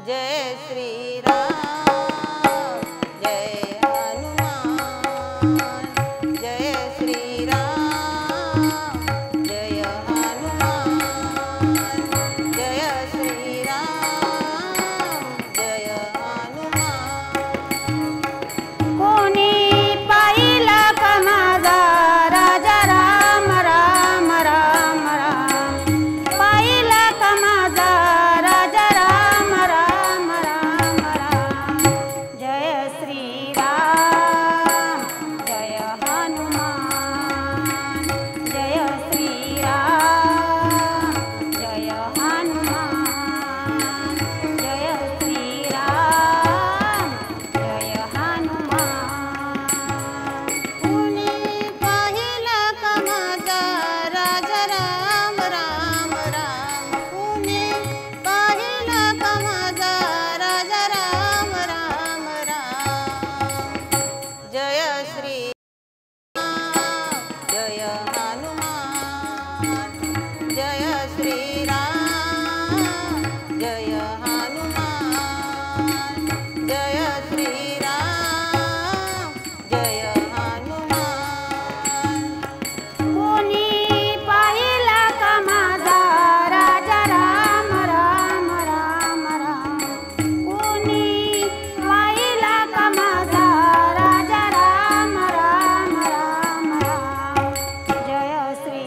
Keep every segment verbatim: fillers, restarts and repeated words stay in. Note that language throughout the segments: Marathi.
जय श्री राम जय हनुमान जय श्री राम जय हनुमान जय श्री राम जय हनुमान। कोणी पाहिला का माझा राजा राम राम राम राम, पाहिला का माझा राजा राम राम राम राम। जय श्री राम जय हनुमान जय श्री राम जय हनुमान जय श्री राम जय हनुमान। कुणी पाहिला का माझा राजा राम राम राम, कुणी पाहिला का माझा राजा राम राम राम। जय श्री राम जय हनुमान जय श्री राम जय हनुमान जय श्री राम जय हनुमान। कोणी पाहिला का माझा राजा राम राम राम राम, कोणी पाहिला का माझा राजा राम राम राम राम। जय श्री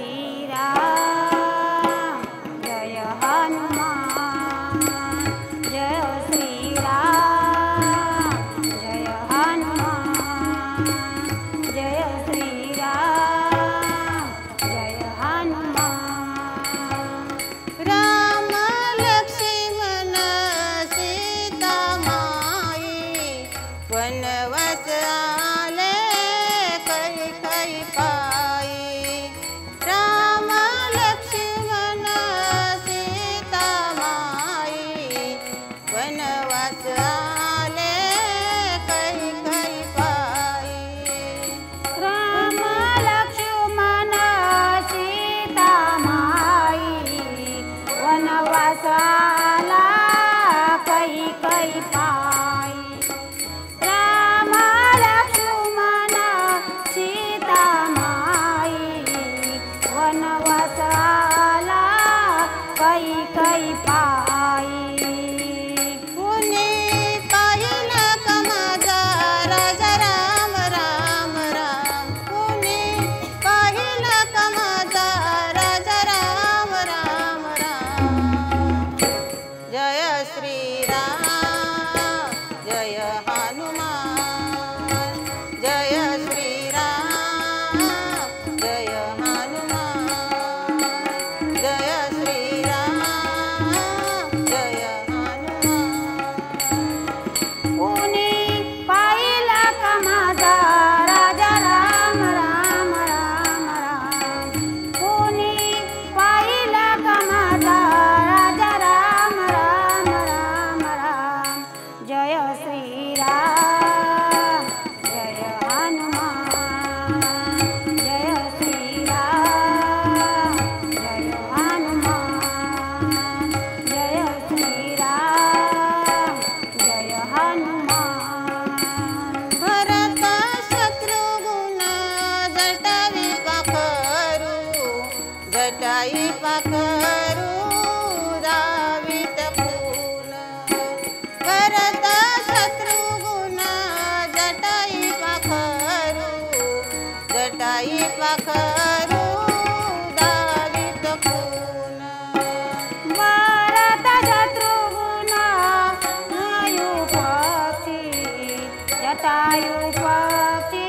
राम जय हनुमान जय श्री राम जय हनुमान जय श्री राम जय हनुमान। राम लक्ष्मण सीता माई वनवास आले कैकेयी पायी। राम लक्ष्मण सीता माई वनवास आले कैकेयी पायी। राम लक्ष्मण सीता माई वनवासाला कैकेयी पायी। राम लक्ष्मण सीता माई वनवासाला कैकेयी पायी। कुणी पाहिला का माझा राजा राम राम राम, कुणी पाहिला का माझा राजा राम राम राम। जय श्री राम जय हनुमान जय श्री राम जय हनुमान जय श्री राम जय हनुमान। कोणी पाहिला का माझा राजा राम राम राम राम, कोणी पाहिला का माझा राजा राम राम राम राम। जय श्री राम जय हनुमान जय श्री राम जय हनुमान जय श्री राम जय हनुमान। भरत शत्रुघ्न जटाई पाखरू जटाई पाखरू दावीत पून। भरत शत्रुघ्न जटाई पाखरू जटाई पाखरू दावीत पून। भरत शत्रुघ्न वायू पक्षी जटायु पक्षी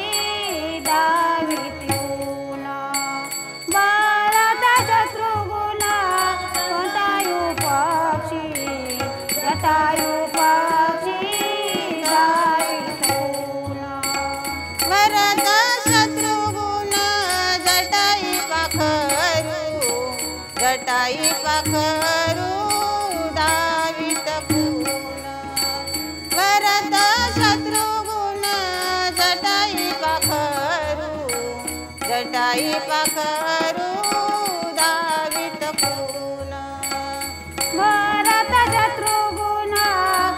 दावित्यून। भरत शत्रुघ्न जटायु पक्षी जटायु पक्षी दावित्यून। भरत शत्रुघ्न जटाई पाखरू जटाई पाखरू दावीत पून। भरत शत्रुघ्न जटाई पाखरू जटाई पाखरू दावीत पून। भरत शत्रुघ्न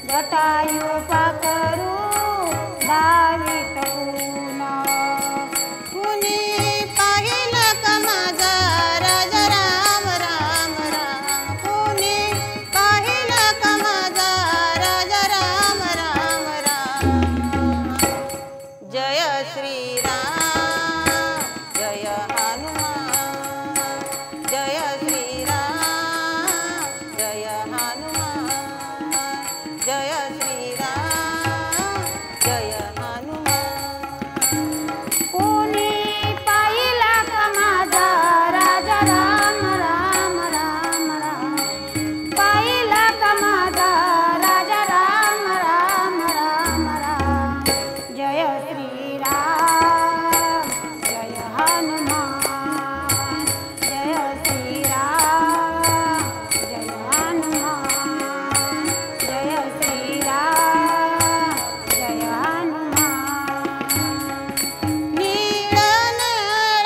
जटायू पाखरू धावित पुन्हा. कुणी पाहिलं का माझा राजा राम राम राम. कुणी पाहिलं का माझा राजा राम राम राम. जय श्रीराम जय हनुमान. जय श्रीराम जय हनुमान. जय श्रीराम जय हनुमान. कोणी पाहिला का माझा राजा राम राम राम राम. पाहिला का माझा राजा राम राम राम राम. जय श्रीराम जय हनुमान. जय श्रीराम जय हनुमान. जय श्रीराम जय हनुमान. नीळ नळ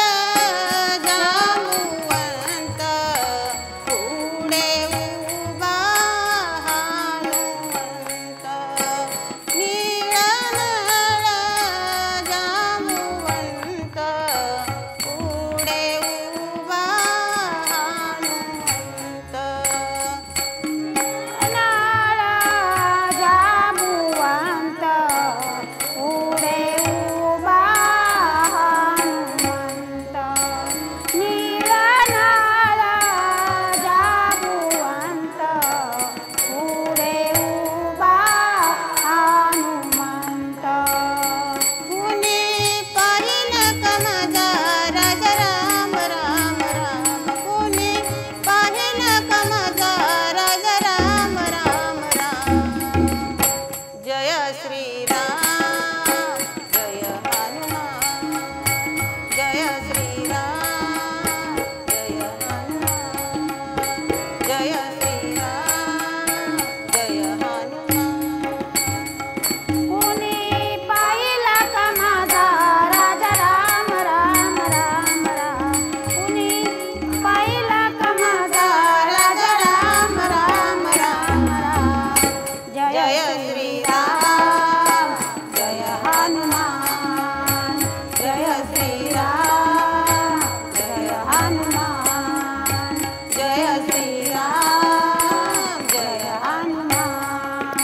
जांबुवंत पुढे उभा हनुमंत. नीळ नळ जांबुवंत पुढे उभा हनुमंत. नाळ जांबुवंत पुढे उभा हनुमंत. नीळ नाळ जांबुवंत पुढे उभा हनुमंत. कुणी पाहिलं का माझा राजा राम राम राम. कुणी पाहिलं का माझा राजा राम राम राम. जय श्रीराम जय हनुमान. जय श्रीराम जय हनुमान. जय श्रीराम जय हनुमान. कोणी पाहिला का माझा राजा राम राम राम राम. कोणी पाहिला का माझा राजा राम राम राम राम. जय जय श्रीराम जय हनुमान. जय श्रीराम जय हनुमान. जय श्रीराम जय हनुमान.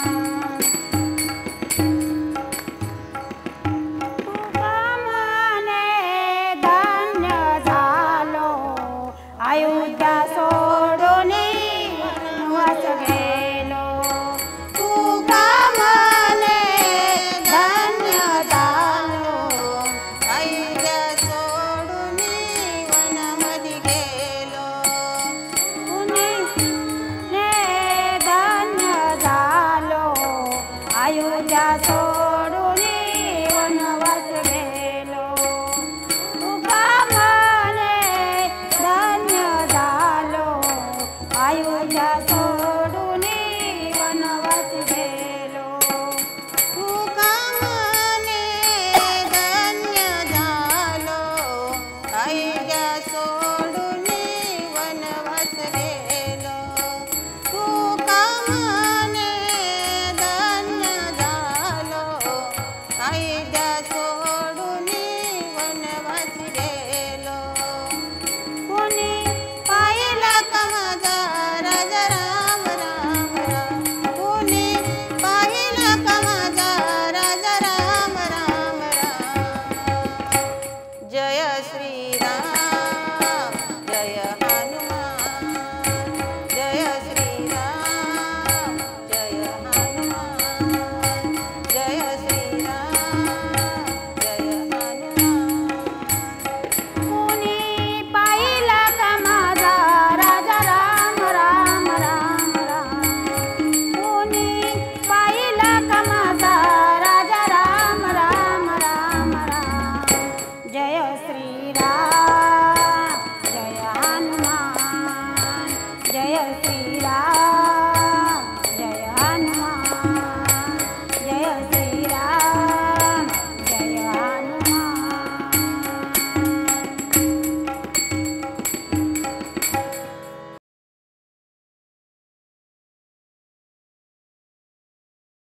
तुका म्हणे धन्य झालो अयोध्या सोडून वनवास गेलो. तुका म्हणे धन्य झालो अयोध्या सोडून वनामध्ये गेलो. कुणी ने धन्य झालो अयोध्या सोडून